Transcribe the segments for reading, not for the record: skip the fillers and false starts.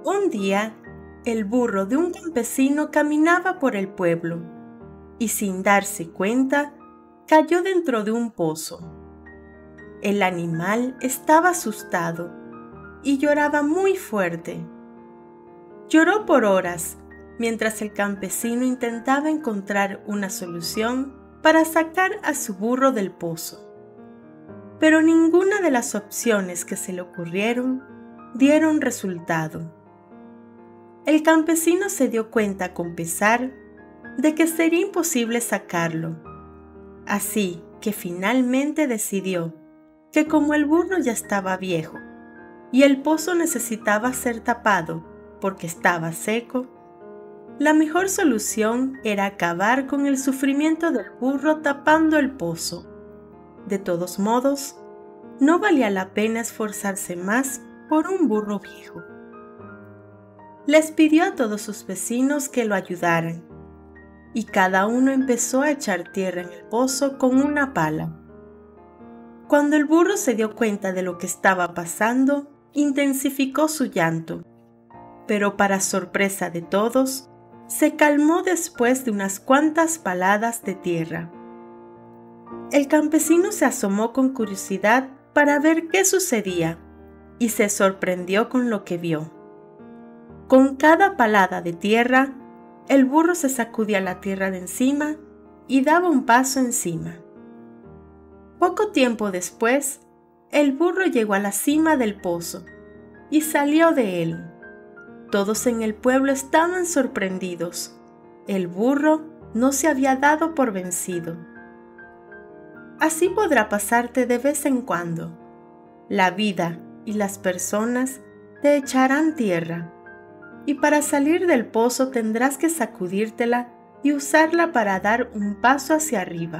Un día, el burro de un campesino caminaba por el pueblo y sin darse cuenta, cayó dentro de un pozo. El animal estaba asustado y lloraba muy fuerte. Lloró por horas mientras el campesino intentaba encontrar una solución para sacar a su burro del pozo. Pero ninguna de las opciones que se le ocurrieron dieron resultado. El campesino se dio cuenta con pesar de que sería imposible sacarlo, así que finalmente decidió que como el burro ya estaba viejo y el pozo necesitaba ser tapado porque estaba seco, la mejor solución era acabar con el sufrimiento del burro tapando el pozo. De todos modos, no valía la pena esforzarse más por un burro viejo. Les pidió a todos sus vecinos que lo ayudaran, y cada uno empezó a echar tierra en el pozo con una pala. Cuando el burro se dio cuenta de lo que estaba pasando, intensificó su llanto, pero para sorpresa de todos, se calmó después de unas cuantas paladas de tierra. El campesino se asomó con curiosidad para ver qué sucedía y se sorprendió con lo que vio. Con cada palada de tierra, el burro se sacudía la tierra de encima y daba un paso encima. Poco tiempo después, el burro llegó a la cima del pozo y salió de él. Todos en el pueblo estaban sorprendidos. El burro no se había dado por vencido. Así podrá pasarte de vez en cuando. La vida y las personas te echarán tierra, y para salir del pozo tendrás que sacudírtela y usarla para dar un paso hacia arriba.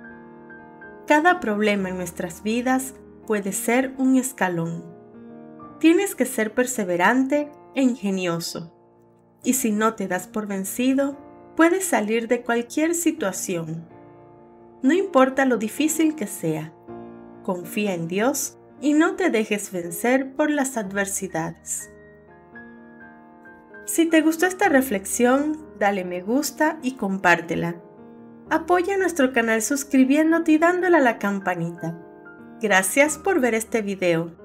Cada problema en nuestras vidas puede ser un escalón. Tienes que ser perseverante e ingenioso, y si no te das por vencido, puedes salir de cualquier situación. No importa lo difícil que sea, confía en Dios y no te dejes vencer por las adversidades. Si te gustó esta reflexión, dale me gusta y compártela. Apoya nuestro canal suscribiéndote y dándole a la campanita. Gracias por ver este video.